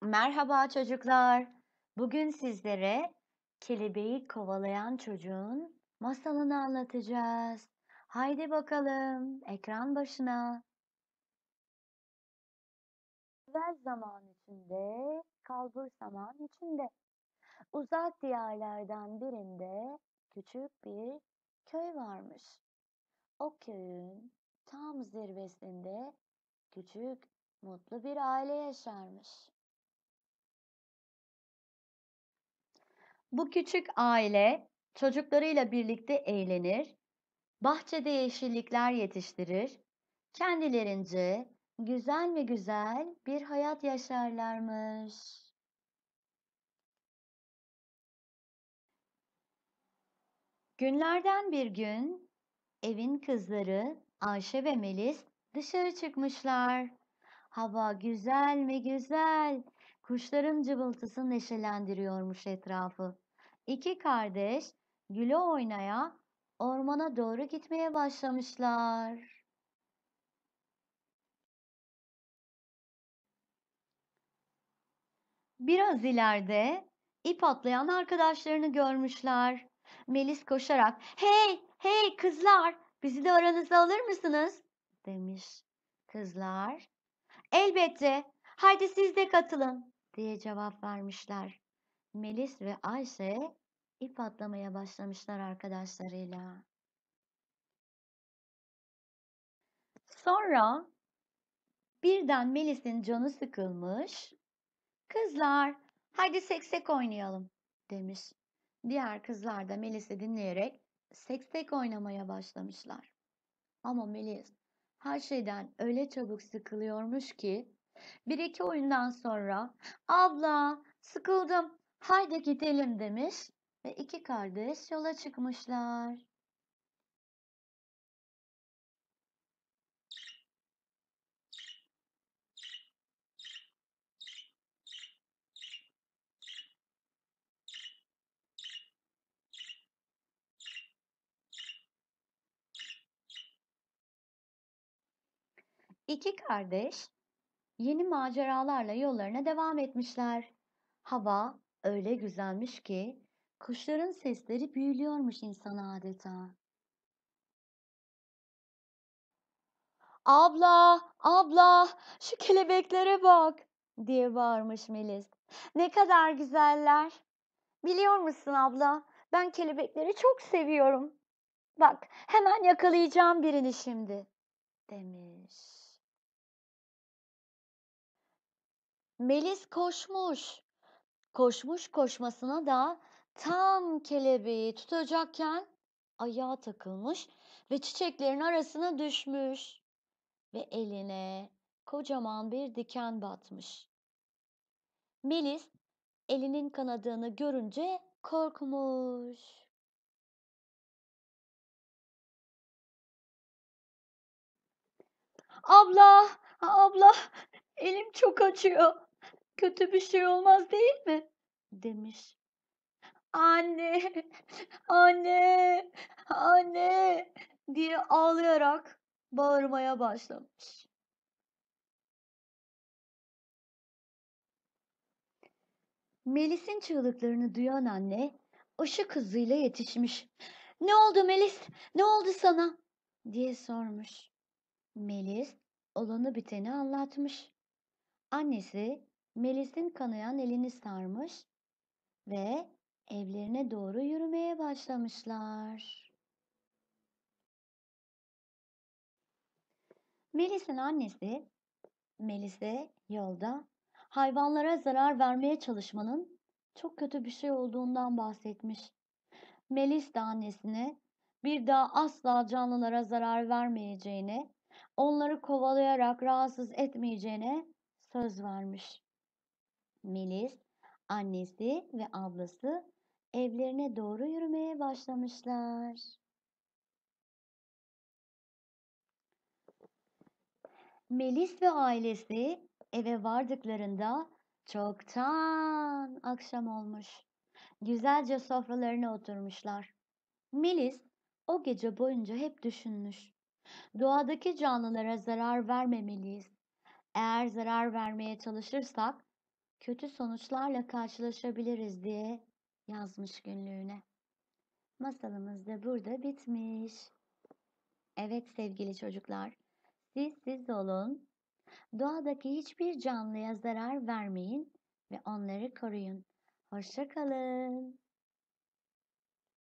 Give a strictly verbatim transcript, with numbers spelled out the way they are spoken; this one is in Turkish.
Merhaba çocuklar. Bugün sizlere kelebeği kovalayan çocuğun masalını anlatacağız. Haydi bakalım ekran başına. Evvel zaman içinde, kalbur zaman içinde, uzak diyarlardan birinde küçük bir köy varmış. O köyün tam zirvesinde küçük, mutlu bir aile yaşarmış. Bu küçük aile çocuklarıyla birlikte eğlenir, bahçede yeşillikler yetiştirir, kendilerince güzel ve güzel bir hayat yaşarlarmış. Günlerden bir gün evin kızları Ayşe ve Melis dışarı çıkmışlar. Hava güzel ve güzel. Kuşların cıvıltısı neşelendiriyormuş etrafı. İki kardeş güle oynaya ormana doğru gitmeye başlamışlar. Biraz ileride ip atlayan arkadaşlarını görmüşler. Melis koşarak "Hey, hey kızlar, bizi de aranıza alır mısınız?" demiş. Kızlar "Elbette, haydi siz de katılın." diye cevap vermişler. Melis ve Ayşe ip atlamaya başlamışlar arkadaşlarıyla. Sonra birden Melis'in canı sıkılmış. "Kızlar, haydi seksek oynayalım." demiş. Diğer kızlar da Melis'i dinleyerek seksek oynamaya başlamışlar. Ama Melis her şeyden öyle çabuk sıkılıyormuş ki bir iki oyundan sonra "Abla, sıkıldım, haydi gidelim." demiş ve iki kardeş yola çıkmışlar. İki kardeş yeni maceralarla yollarına devam etmişler. Hava öyle güzelmiş ki kuşların sesleri büyülüyormuş insanı adeta. "Abla, abla, şu kelebeklere bak!" diye bağırmış Melis. "Ne kadar güzeller! Biliyor musun abla, ben kelebekleri çok seviyorum. Bak, hemen yakalayacağım birini şimdi." demiş. Melis koşmuş. Koşmuş koşmasına da tam kelebeği tutacakken ayağa takılmış ve çiçeklerin arasına düşmüş ve eline kocaman bir diken batmış. Melis elinin kanadığını görünce korkmuş. "Abla, abla, elim çok acıyor. Kötü bir şey olmaz değil mi?" demiş. "Anne, anne, anne!" diye ağlayarak bağırmaya başlamış. Melis'in çığlıklarını duyan anne ışık hızıyla yetişmiş. "Ne oldu Melis? Ne oldu sana?" diye sormuş. Melis olanı biteni anlatmış. Annesi Melis'in kanayan elini sarmış ve evlerine doğru yürümeye başlamışlar. Melis'in annesi Melis'e yolda hayvanlara zarar vermeye çalışmanın çok kötü bir şey olduğundan bahsetmiş. Melis de annesine bir daha asla canlılara zarar vermeyeceğine, onları kovalayarak rahatsız etmeyeceğine söz vermiş. Melis, annesi ve ablası evlerine doğru yürümeye başlamışlar. Melis ve ailesi eve vardıklarında çoktan akşam olmuş. Güzelce sofralarına oturmuşlar. Melis o gece boyunca hep düşünmüş. Doğadaki canlılara zarar vermemeliyiz. Eğer zarar vermeye çalışırsak kötü sonuçlarla karşılaşabiliriz diye yazmış günlüğüne. Masalımız da burada bitmiş. Evet sevgili çocuklar, siz siz olun, doğadaki hiçbir canlıya zarar vermeyin ve onları koruyun. Hoşça kalın.